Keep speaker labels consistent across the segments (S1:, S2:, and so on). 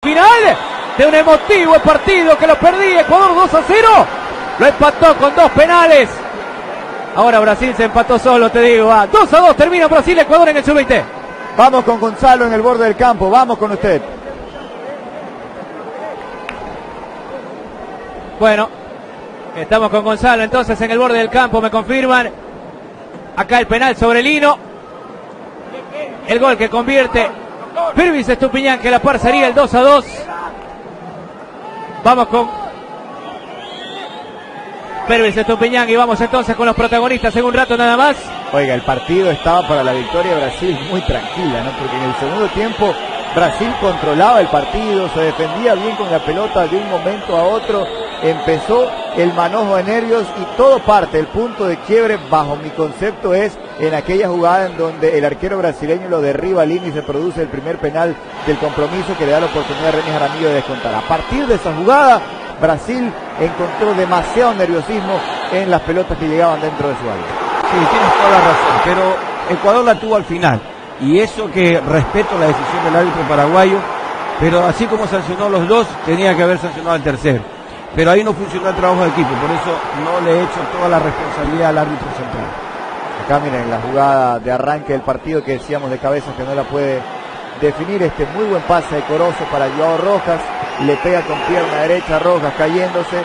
S1: Final de un emotivo partido que lo perdía Ecuador 2-0. Lo empató con 2 penales. Ahora Brasil se empató solo, te digo. 2-2 termina Brasil, Ecuador en el sub-20.
S2: Vamos con Gonzalo en el borde del campo. Vamos con usted.
S1: Bueno, estamos con Gonzalo entonces en el borde del campo. Me confirman. Acá el penal sobre Lino. El gol que convierte Pervis Estupiñán, que la par sería el 2-2. Vamos con Pervis Estupiñán y vamos entonces con los protagonistas en un rato nada más.
S2: Oiga, el partido estaba para la victoria de Brasil muy tranquila, ¿no? Porque en el segundo tiempo Brasil controlaba el partido, se defendía bien con la pelota de un momento a otro, empezó el manojo de nervios y todo parte. El punto de quiebre, bajo mi concepto, es en aquella jugada en donde el arquero brasileño lo derriba al Lino y se produce el primer penal del compromiso que le da la oportunidad a René Jaramillo de descontar. A partir de esa jugada, Brasil encontró demasiado nerviosismo en las pelotas que llegaban dentro de su área.
S3: Sí, tienes toda la razón, pero Ecuador la tuvo al final. Y eso que respeto la decisión del árbitro paraguayo, pero así como sancionó los dos, tenía que haber sancionado al tercero. Pero ahí no funcionó el trabajo de equipo, por eso no le he hecho toda la responsabilidad al árbitro central.
S2: Acá miren la jugada de arranque del partido que decíamos de cabeza que no la puede definir. Este muy buen pase de Corozo para Joao Rojas, le pega con pierna derecha, Rojas cayéndose,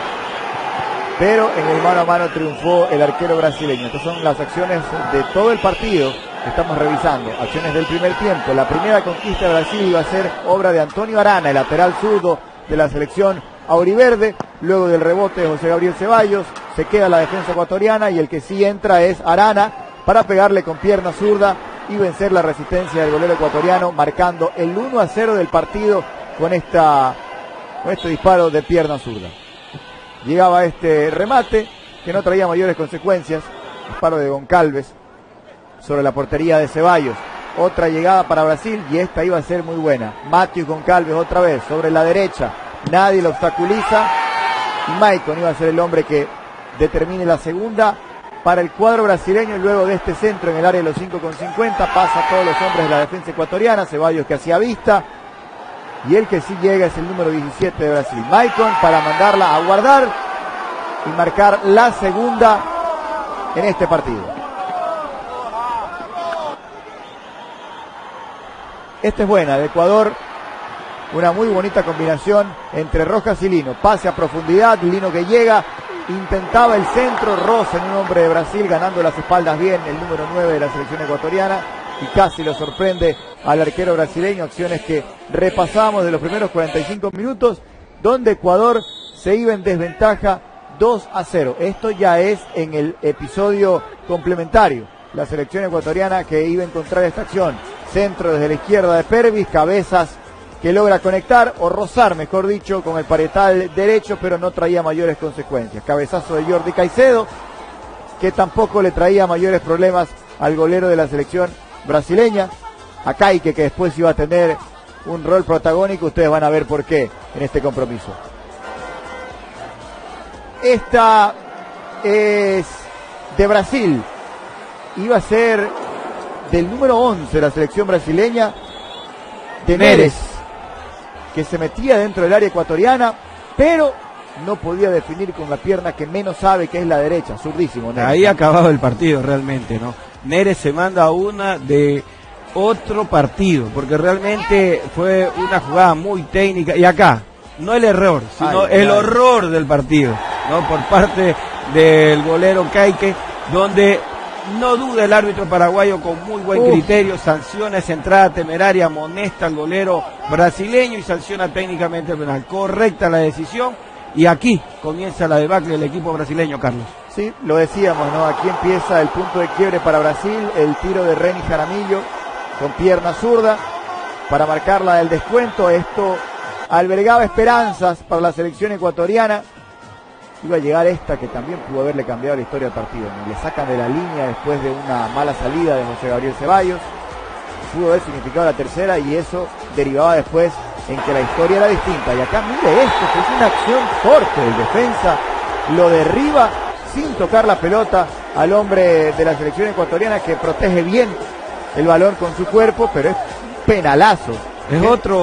S2: pero en el mano a mano triunfó el arquero brasileño. Estas son las acciones de todo el partido que estamos revisando, acciones del primer tiempo. La primera conquista de Brasil iba a ser obra de Antonio Arana, el lateral zurdo de la selección auriverde. Luego del rebote de José Gabriel Ceballos, se queda la defensa ecuatoriana y el que sí entra es Arana para pegarle con pierna zurda y vencer la resistencia del golero ecuatoriano, marcando el 1-0 del partido con este disparo de pierna zurda. Llegaba este remate que no traía mayores consecuencias, disparo de Goncalves sobre la portería de Ceballos. Otra llegada para Brasil y esta iba a ser muy buena. Matheus Goncalves otra vez sobre la derecha, nadie lo obstaculiza y Maicon iba a ser el hombre que determine la segunda para el cuadro brasileño. Luego de este centro en el área de los 5,50 pasa a todos los hombres de la defensa ecuatoriana. Ceballos que hacía vista y el que sí llega es el número 17 de Brasil, Maicon, para mandarla a guardar y marcar la segunda en este partido. Esta es buena de Ecuador, una muy bonita combinación entre Rojas y Lino. Pase a profundidad, Lino que llega, intentaba el centro, roza en un hombre de Brasil, ganando las espaldas bien el número 9 de la selección ecuatoriana y casi lo sorprende al arquero brasileño. Acciones que repasamos de los primeros 45 minutos, donde Ecuador se iba en desventaja 2-0. Esto ya es en el episodio complementario. La selección ecuatoriana que iba a encontrar esta acción. Centro desde la izquierda de Pervis, cabezas que logra conectar o rozar, mejor dicho, con el parietal derecho, pero no traía mayores consecuencias. Cabezazo de Jordi Caicedo, que tampoco le traía mayores problemas al golero de la selección brasileña. A Caique, que después iba a tener un rol protagónico, ustedes van a ver por qué en este compromiso. Esta es de Brasil, iba a ser del número 11 de la selección brasileña, de Neres, que se metía dentro del área ecuatoriana, pero no podía definir con la pierna que menos sabe, que es la derecha, zurdísimo. Neres.
S3: Ahí acababa el partido realmente, ¿no? Neres se manda a una de otro partido, porque realmente fue una jugada muy técnica, y acá, no el error, sino el horror del partido, ¿no? Por parte del golero Caique, donde no duda el árbitro paraguayo con muy buen criterio, sanciona esa entrada temeraria, amonesta al golero brasileño y sanciona técnicamente el penal. Correcta la decisión y aquí comienza la debacle del equipo brasileño, Carlos.
S2: Sí, lo decíamos, ¿no? Aquí empieza el punto de quiebre para Brasil, el tiro de René Jaramillo con pierna zurda para marcar la del descuento. Esto albergaba esperanzas para la selección ecuatoriana. Iba a llegar esta que también pudo haberle cambiado la historia del partido, ¿no? Le sacan de la línea después de una mala salida de José Gabriel Ceballos. Pudo haber significado la tercera y eso derivaba después en que la historia era distinta. Y acá mire esto, que es una acción fuerte del defensa, lo derriba sin tocar la pelota al hombre de la selección ecuatoriana, que protege bien el balón con su cuerpo, pero es penalazo.
S3: Es otro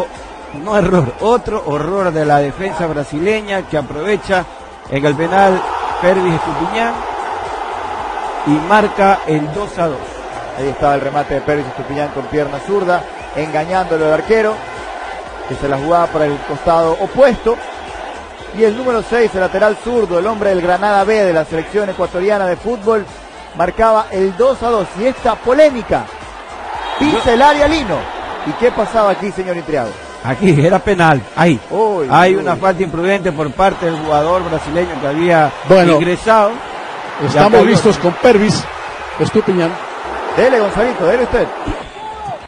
S3: no error, otro horror de la defensa brasileña que aprovecha en el penal Pervis Estupiñán y marca el 2-2.
S2: Ahí estaba el remate de Pervis Estupiñán con pierna zurda, engañándolo al arquero, que se la jugaba para el costado opuesto. Y el número 6, el lateral zurdo, el hombre del Granada B de la selección ecuatoriana de fútbol, marcaba el 2-2. Y esta polémica, pisa el área Lino. ¿Y qué pasaba aquí, señor Intriago?
S3: Aquí era penal, ahí. Hay una falta imprudente por parte del jugador brasileño que había ingresado.
S4: Estamos listos con Pervis Estupiñán.
S2: Dele, Gonzalito, dele usted.